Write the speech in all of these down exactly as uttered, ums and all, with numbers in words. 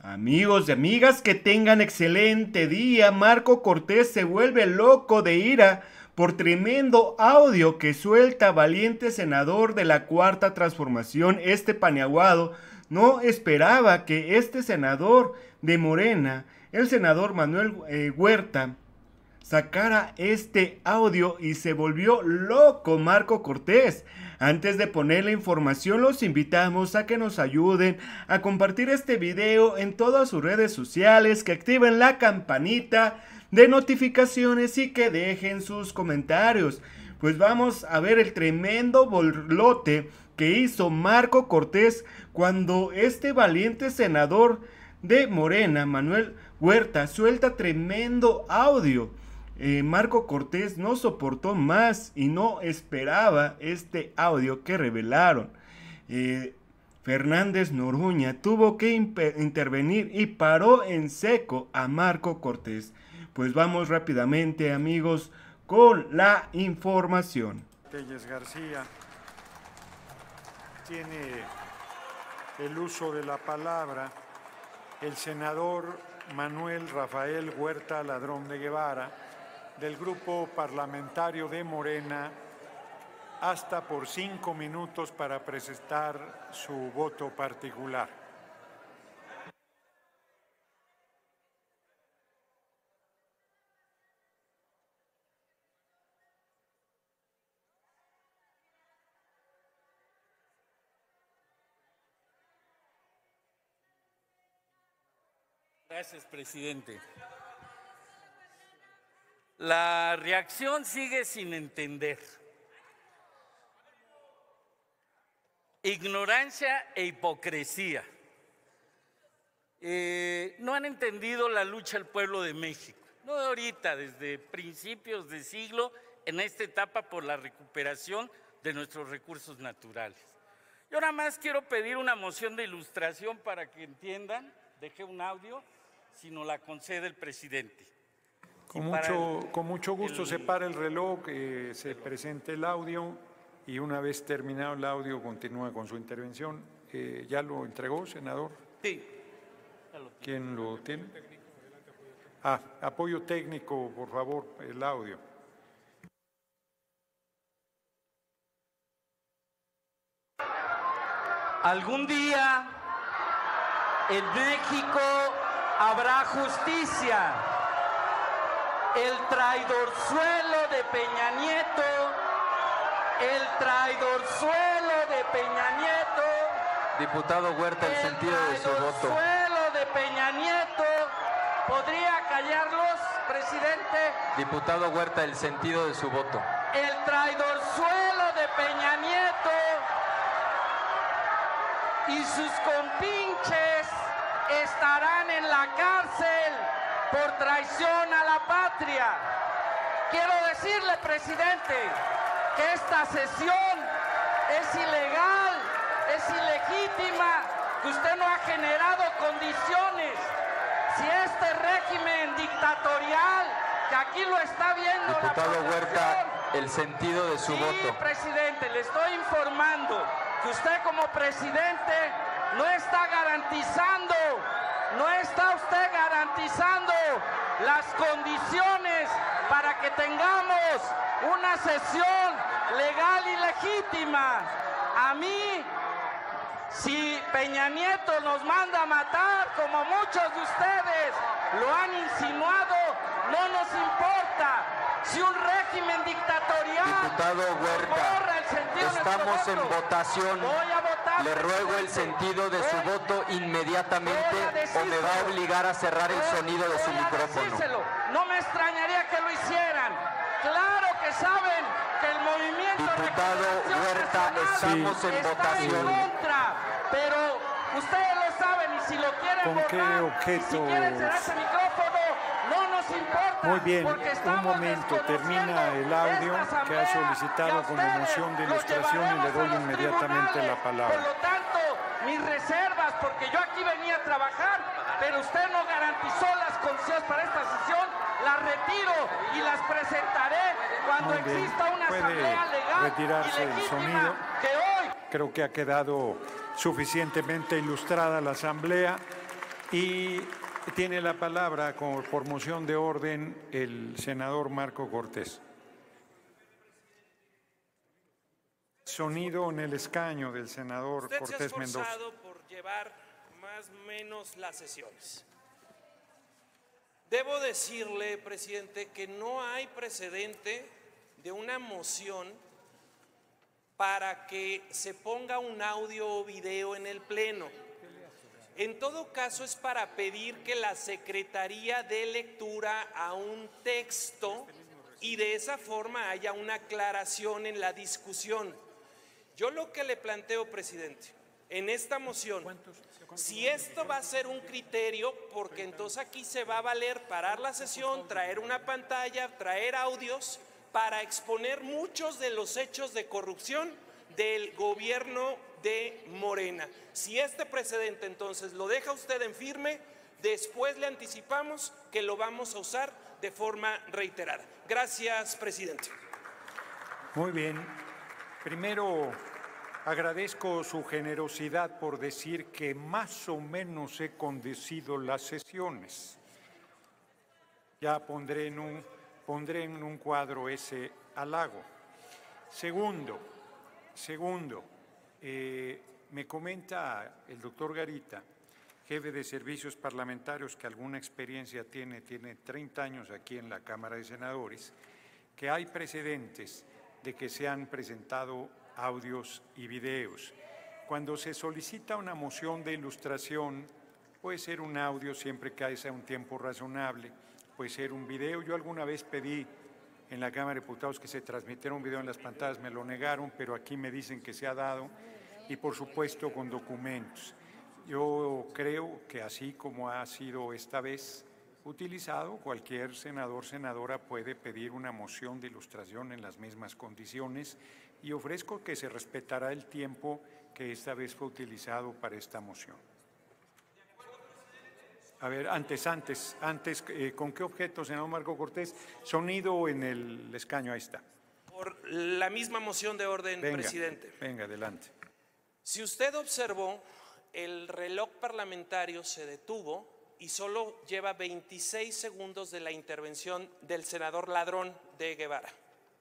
Amigos y amigas, que tengan excelente día. Marco Cortés se vuelve loco de ira por tremendo audio que suelta valiente senador de la Cuarta Transformación. Este Paniaguado no esperaba que este senador de Morena, el senador Manuel eh, Huerta, sacara este audio y se volvió loco Marco Cortés. Antes de poner la información, los invitamos a que nos ayuden a compartir este video en todas sus redes sociales, que activen la campanita de notificaciones y que dejen sus comentarios. Pues vamos a ver el tremendo borlote que hizo Marco Cortés cuando este valiente senador de Morena, Manuel Huerta, suelta tremendo audio. Eh, Marco Cortés no soportó más y no esperaba este audio que revelaron. Eh, Fernández Noroña tuvo que intervenir y paró en seco a Marco Cortés. Pues vamos rápidamente, amigos, con la información. Telles García tiene el uso de la palabra el senador Manuel Rafael Huerta Ladrón de Guevara, del grupo parlamentario de Morena, hasta por cinco minutos para presentar su voto particular. Gracias, presidente. La reacción sigue sin entender. Ignorancia e hipocresía. Eh, no han entendido la lucha del pueblo de México. No de ahorita, desde principios de siglo, en esta etapa por la recuperación de nuestros recursos naturales. Yo nada más quiero pedir una moción de ilustración para que entiendan. Dejé un audio, si nos la concede el presidente. Con mucho, el, con mucho gusto el, se para el reloj, eh, se presente el audio y una vez terminado el audio continúa con su intervención. Eh, ¿Ya lo entregó, senador? Sí. Lo ¿Quién lo tiene? Ah, apoyo técnico, por favor, el audio. Algún día en México habrá justicia. El traidorzuelo de Peña Nieto, el traidorzuelo de Peña Nieto. Diputado Huerta, el, el sentido de su voto. El traidorzuelo de Peña Nieto. ¿Podría callarlos, presidente? Diputado Huerta, el sentido de su voto. El traidorzuelo de Peña Nieto y sus compinches estarán en la cárcel por traición a la patria. Quiero decirle, presidente, que esta sesión es ilegal, es ilegítima, que usted no ha generado condiciones. Si este régimen dictatorial, que aquí lo está viendo Diputado la Huerta, el sentido de su sí, voto. Sí, presidente, le estoy informando que usted como presidente no está garantizando No está usted garantizando las condiciones para que tengamos una sesión legal y legítima. A mí, si Peña Nieto nos manda a matar, como muchos de ustedes lo han insinuado, no nos importa. Si un régimen dictatorial Diputado Huerta, borra el sentido estamos de en voto, votación. voy a votar, Le ruego el sentido de su voy, voto inmediatamente o me va a obligar a cerrar el sonido de su micrófono. No me extrañaría que lo hicieran. Claro que saben que el movimiento Diputado Huerta, estamos sí. en está votación. En contra, pero ustedes lo saben y si lo quieren ¿Con borrar, qué objeto? si quieren cerrar ese micrófono, no nos importa. Muy bien, un momento, termina el audio que ha solicitado como moción de ilustración y le doy inmediatamente la palabra. Por lo tanto, mis reservas, porque yo aquí venía a trabajar, pero usted no garantizó las condiciones para esta sesión, las retiro y las presentaré cuando Muy bien. exista una Puede asamblea legal retirarse y el legítima sonido. que hoy... Creo que ha quedado suficientemente ilustrada la asamblea. Y tiene la palabra con, por moción de orden el senador Marco Cortés. Sonido en el escaño del senador Usted Cortés se ha Mendoza. esforzado por llevar más o menos las sesiones. Debo decirle, presidente, que no hay precedente de una moción para que se ponga un audio o video en el Pleno. En todo caso, es para pedir que la Secretaría dé lectura a un texto y de esa forma haya una aclaración en la discusión. Yo lo que le planteo, presidente, en esta moción, si esto va a ser un criterio, porque entonces aquí se va a valer parar la sesión, traer una pantalla, traer audios para exponer muchos de los hechos de corrupción del gobierno de Morena. Si este precedente entonces lo deja usted en firme, después le anticipamos que lo vamos a usar de forma reiterada. Gracias, presidente. Muy bien. Primero, agradezco su generosidad por decir que más o menos he conducido las sesiones. Ya pondré en un, pondré en un cuadro ese halago. Segundo, segundo, eh, me comenta el doctor Garita, jefe de servicios parlamentarios que alguna experiencia tiene, tiene treinta años aquí en la Cámara de Senadores, que hay precedentes de que se han presentado audios y videos. Cuando se solicita una moción de ilustración, puede ser un audio siempre que haya un tiempo razonable, puede ser un video. Yo alguna vez pedí en la Cámara de Diputados que se transmitiera un video en las pantallas, me lo negaron, pero aquí me dicen que se ha dado, y por supuesto con documentos. Yo creo que así como ha sido esta vez utilizado, cualquier senador, senadora puede pedir una moción de ilustración en las mismas condiciones, y ofrezco que se respetará el tiempo que esta vez fue utilizado para esta moción. A ver, antes, antes, antes, eh, ¿con qué objeto, senador Marco Cortés? Sonido en el escaño, ahí está. Por la misma moción de orden, Venga, presidente. Venga, adelante. Si usted observó, el reloj parlamentario se detuvo y solo lleva veintiséis segundos de la intervención del senador Ladrón de Guevara.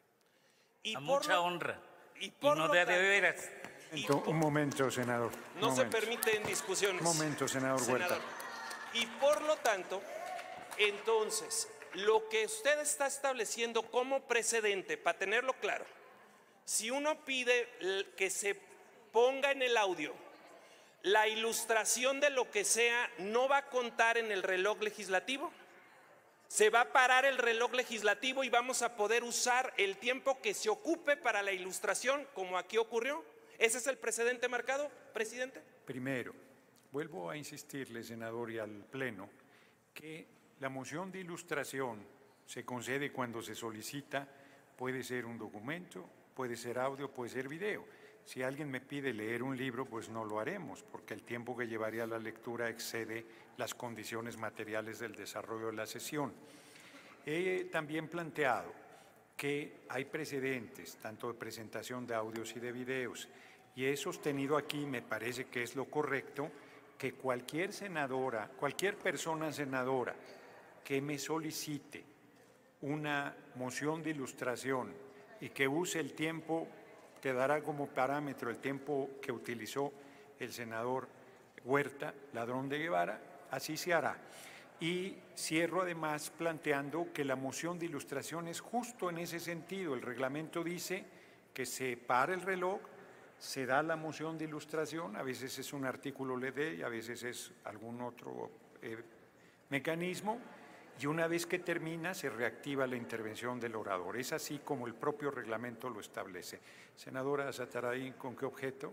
Y a por mucha lo, honra. Y, por y no lo de, tanto, de veras. y Un por, momento, senador. No momento. se permiten discusiones. Un momento, senador, senador Huerta. Y por lo tanto, entonces, lo que usted está estableciendo como precedente, para tenerlo claro, si uno pide que se ponga en el audio la ilustración de lo que sea, ¿no va a contar en el reloj legislativo? Se va a parar el reloj legislativo y vamos a poder usar el tiempo que se ocupe para la ilustración, como aquí ocurrió. ¿Ese es el precedente marcado, presidente? Primero, vuelvo a insistirle, senador, y al Pleno, que la moción de ilustración se concede cuando se solicita, puede ser un documento, puede ser audio, puede ser video. Si alguien me pide leer un libro, pues no lo haremos, porque el tiempo que llevaría la lectura excede las condiciones materiales del desarrollo de la sesión. He también planteado que hay precedentes, tanto de presentación de audios y de videos, y he sostenido aquí, me parece que es lo correcto, que cualquier senadora, cualquier persona senadora que me solicite una moción de ilustración y que use el tiempo, que dará como parámetro el tiempo que utilizó el senador Huerta, Ladrón de Guevara, así se hará. Y cierro además planteando que la moción de ilustración es justo en ese sentido. El reglamento dice que se para el reloj, se da la moción de ilustración, a veces es un artículo L D y a veces es algún otro eh, mecanismo, y una vez que termina se reactiva la intervención del orador. Es así como el propio reglamento lo establece. Senadora Sataray, ¿con qué objeto?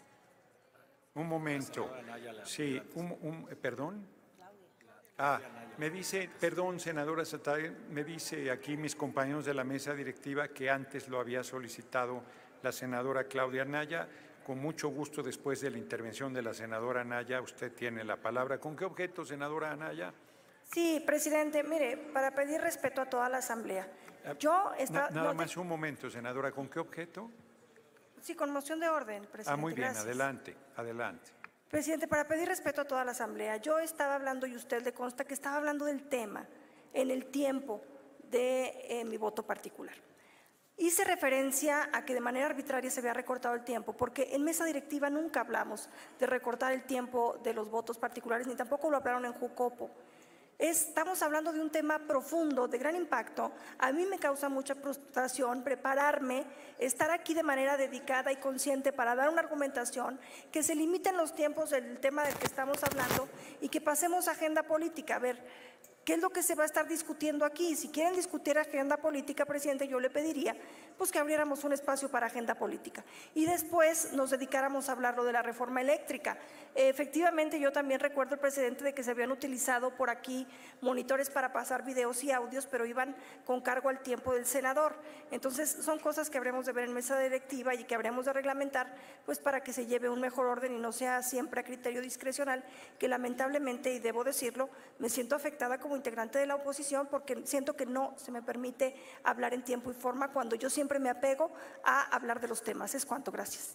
Un momento. Sí, un, un, perdón. Ah, me dice, perdón, senadora Sataray, me dice aquí mis compañeros de la mesa directiva que antes lo había solicitado la senadora Claudia Anaya. Con mucho gusto, después de la intervención de la senadora Anaya, usted tiene la palabra. ¿Con qué objeto, senadora Anaya? Sí, presidente, mire, para pedir respeto a toda la Asamblea. Yo está, Na, nada más un momento, senadora, ¿con qué objeto? Sí, con moción de orden, presidente. Ah, muy bien, gracias. adelante, adelante. Presidente, para pedir respeto a toda la Asamblea, yo estaba hablando y usted le consta que estaba hablando del tema en el tiempo de eh, mi voto particular. Hice referencia a que de manera arbitraria se había recortado el tiempo, porque en mesa directiva nunca hablamos de recortar el tiempo de los votos particulares, ni tampoco lo hablaron en Jucopo. Estamos hablando de un tema profundo, de gran impacto. A mí me causa mucha frustración prepararme, estar aquí de manera dedicada y consciente para dar una argumentación, que se limiten los tiempos del tema del que estamos hablando y que pasemos a agenda política. A ver, ¿qué es lo que se va a estar discutiendo aquí? Si quieren discutir agenda política, presidente, yo le pediría pues que abriéramos un espacio para agenda política y después nos dedicáramos a hablar lo de la reforma eléctrica. Eh, efectivamente, yo también recuerdo, el presidente, de que se habían utilizado por aquí monitores para pasar videos y audios, pero iban con cargo al tiempo del senador. Entonces, son cosas que habremos de ver en mesa directiva y que habremos de reglamentar, pues para que se lleve un mejor orden y no sea siempre a criterio discrecional, que lamentablemente, y debo decirlo, me siento afectada como integrante de la oposición porque siento que no se me permite hablar en tiempo y forma cuando yo siempre me apego a hablar de los temas. Es cuanto. Gracias.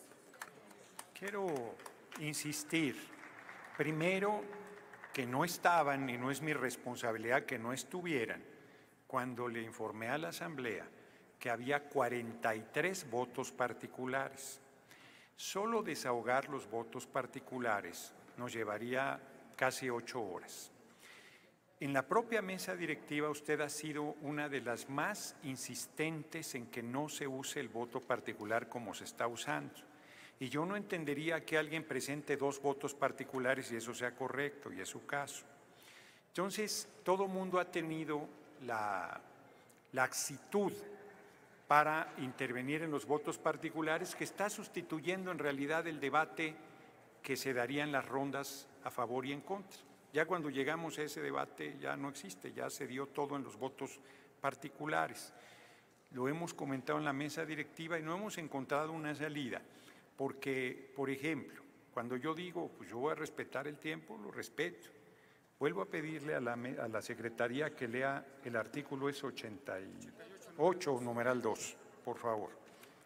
Quiero insistir, primero, que no estaban y no es mi responsabilidad que no estuvieran cuando le informé a la Asamblea que había cuarenta y tres votos particulares. Solo desahogar los votos particulares nos llevaría casi ocho horas. En la propia mesa directiva usted ha sido una de las más insistentes en que no se use el voto particular como se está usando. Y yo no entendería que alguien presente dos votos particulares y eso sea correcto, y es su caso. Entonces, todo mundo ha tenido la laxitud para intervenir en los votos particulares, que está sustituyendo en realidad el debate que se daría en las rondas a favor y en contra. Ya cuando llegamos a ese debate ya no existe, ya se dio todo en los votos particulares. Lo hemos comentado en la mesa directiva y no hemos encontrado una salida, porque, por ejemplo, cuando yo digo, pues yo voy a respetar el tiempo, lo respeto. Vuelvo a pedirle a la, a la Secretaría que lea el artículo es ochenta y ocho, numeral dos, por favor.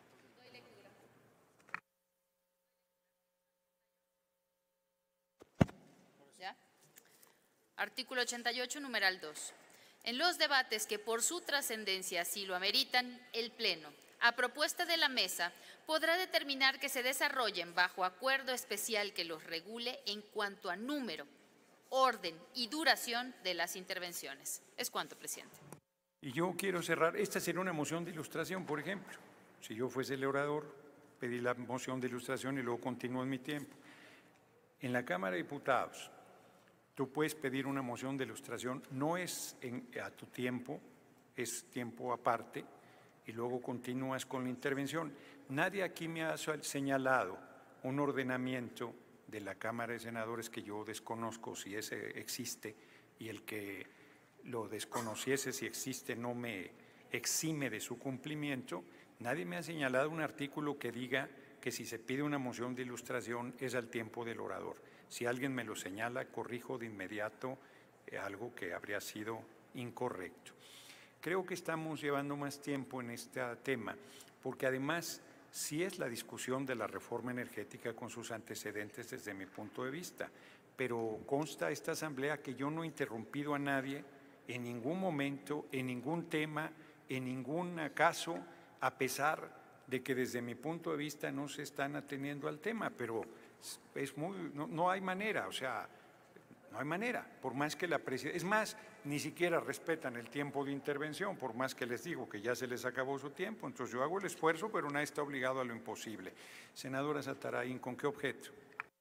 Artículo ochenta y ocho, numeral dos. En los debates que por su trascendencia así lo ameritan, el Pleno, a propuesta de la Mesa, podrá determinar que se desarrollen bajo acuerdo especial que los regule en cuanto a número, orden y duración de las intervenciones. Es cuanto, presidente. Y yo quiero cerrar. Esta sería una moción de ilustración, por ejemplo. Si yo fuese el orador, pedí la moción de ilustración y luego continúo en mi tiempo. En la Cámara de Diputados, tú puedes pedir una moción de ilustración, no es en, a tu tiempo, es tiempo aparte, y luego continúas con la intervención. Nadie aquí me ha señalado un ordenamiento de la Cámara de Senadores que yo desconozco si ese existe, y el que lo desconociese si existe no me exime de su cumplimiento. Nadie me ha señalado un artículo que diga que si se pide una moción de ilustración es al tiempo del orador. Si alguien me lo señala, corrijo de inmediato eh, algo que habría sido incorrecto. Creo que estamos llevando más tiempo en este tema, porque además sí es la discusión de la reforma energética con sus antecedentes desde mi punto de vista, pero consta esta Asamblea que yo no he interrumpido a nadie en ningún momento, en ningún tema, en ningún caso, a pesar de que desde mi punto de vista no se están atendiendo al tema, pero es muy, no, no hay manera, o sea, no hay manera, por más que la presidencia, es más, ni siquiera respetan el tiempo de intervención, por más que les digo que ya se les acabó su tiempo. Entonces yo hago el esfuerzo, pero nadie está obligado a lo imposible. Senadora Satarain, ¿con qué objeto?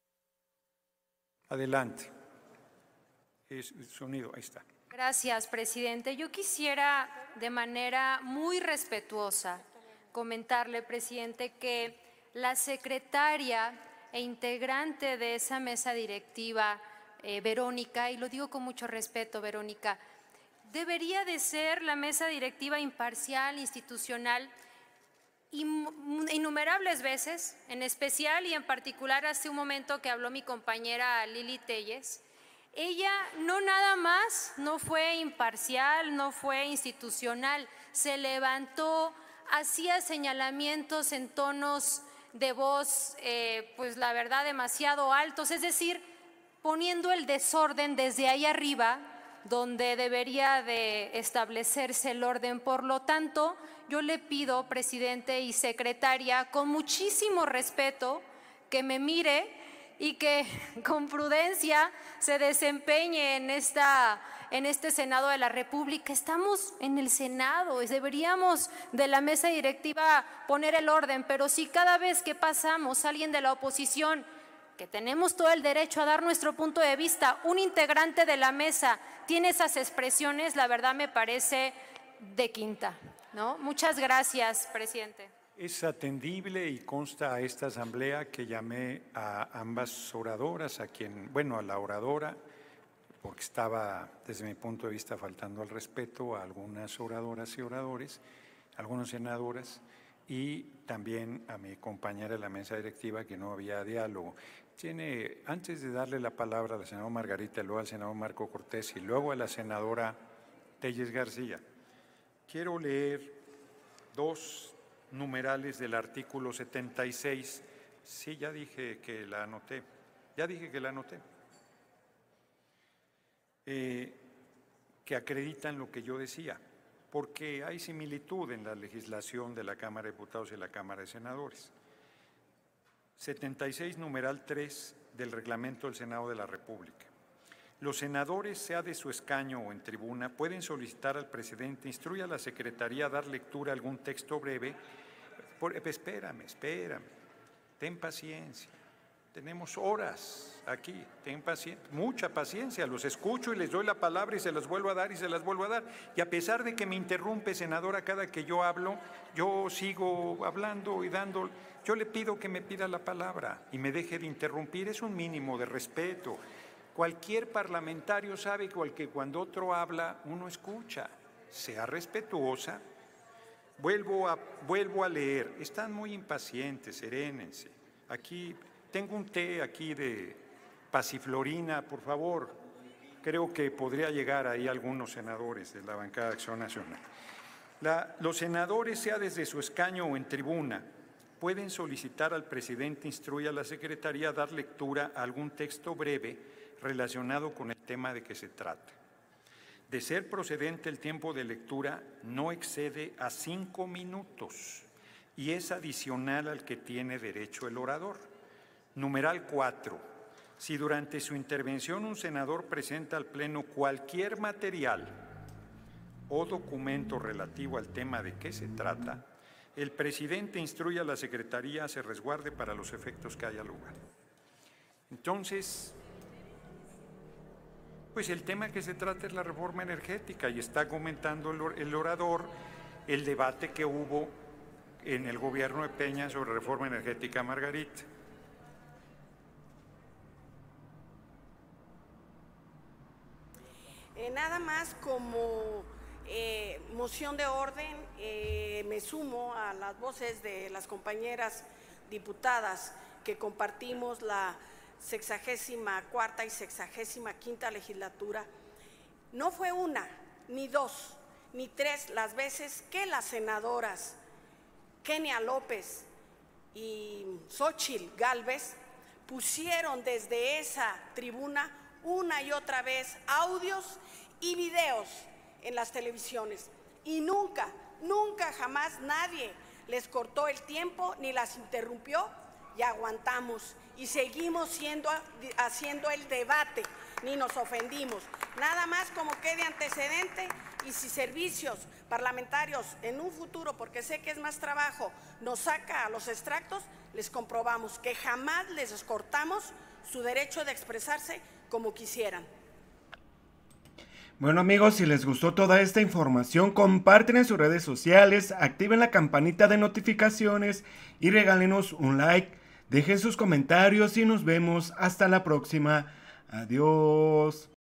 Adelante. Es, sonido, ahí está. Gracias, presidente. Yo quisiera de manera muy respetuosa comentarle, presidente, que la secretaria e integrante de esa mesa directiva, eh, Verónica, y lo digo con mucho respeto, Verónica, debería de ser la mesa directiva imparcial, institucional, innumerables veces, en especial y en particular hace un momento que habló mi compañera Lili Telles. Ella no nada más, no fue imparcial, no fue institucional, se levantó, hacía señalamientos en tonos de voz, eh, pues la verdad, demasiado altos, es decir, poniendo el desorden desde ahí arriba, donde debería de establecerse el orden. Por lo tanto, yo le pido, presidente y secretaria, con muchísimo respeto, que me mire y que con prudencia se desempeñe en, esta, en este Senado de la República. Estamos en el Senado, deberíamos de la mesa directiva poner el orden, pero si cada vez que pasamos alguien de la oposición, que tenemos todo el derecho a dar nuestro punto de vista, un integrante de la mesa tiene esas expresiones, la verdad me parece de quinta, ¿no? Muchas gracias, presidente. Es atendible y consta a esta asamblea que llamé a ambas oradoras, a quien, bueno, a la oradora, porque estaba, desde mi punto de vista, faltando al respeto a algunas oradoras y oradores, algunas senadoras, y también a mi compañera de la mesa directiva, que no había diálogo. Tiene, antes de darle la palabra a la senadora Margarita, luego al senador Marco Cortés y luego a la senadora Telles García, quiero leer dos numerales del artículo setenta y seis. Sí, ya dije que la anoté, ya dije que la anoté, eh, que acreditan lo que yo decía, porque hay similitud en la legislación de la Cámara de Diputados y la Cámara de Senadores. setenta y seis, numeral tres del Reglamento del Senado de la República. Los senadores, sea de su escaño o en tribuna, pueden solicitar al presidente, instruya a la Secretaría a dar lectura a algún texto breve. Por, espérame, espérame, ten paciencia. Tenemos horas aquí, ten paciencia, mucha paciencia, los escucho y les doy la palabra y se las vuelvo a dar y se las vuelvo a dar. Y a pesar de que me interrumpe, senadora, cada que yo hablo, yo sigo hablando y dando. Yo le pido que me pida la palabra y me deje de interrumpir, es un mínimo de respeto. Cualquier parlamentario sabe que cuando otro habla, uno escucha. Sea respetuosa. Vuelvo a, vuelvo a leer. Están muy impacientes, serénense. Aquí tengo un té aquí de pasiflorina, por favor. Creo que podría llegar ahí algunos senadores de la bancada de Acción Nacional. La, los senadores, sea desde su escaño o en tribuna, pueden solicitar al presidente instruya a la Secretaría a dar lectura a algún texto breve relacionado con el tema de que se trata. De ser procedente, el tiempo de lectura no excede a cinco minutos y es adicional al que tiene derecho el orador. Numeral cuatro. Si durante su intervención un senador presenta al Pleno cualquier material o documento relativo al tema de que se trata, el presidente instruye a la Secretaría a se resguarde para los efectos que haya lugar. Entonces, pues el tema que se trata es la reforma energética y está comentando el orador el debate que hubo en el gobierno de Peña sobre reforma energética, Margarita. Eh, nada más como eh, moción de orden, eh, me sumo a las voces de las compañeras diputadas que compartimos la sexagésima cuarta y sexagésima quinta legislatura. No fue una, ni dos, ni tres las veces que las senadoras Kenia López y Xóchitl Gálvez pusieron desde esa tribuna una y otra vez audios y videos en las televisiones. Y nunca, nunca jamás nadie les cortó el tiempo ni las interrumpió y aguantamos y seguimos siendo, haciendo el debate, ni nos ofendimos. Nada más como quede antecedente y si servicios parlamentarios en un futuro, porque sé que es más trabajo, nos saca a los extractos, les comprobamos que jamás les cortamos su derecho de expresarse como quisieran. Bueno amigos, si les gustó toda esta información, comparten en sus redes sociales, activen la campanita de notificaciones y regálenos un like. Dejen sus comentarios y nos vemos hasta la próxima. Adiós.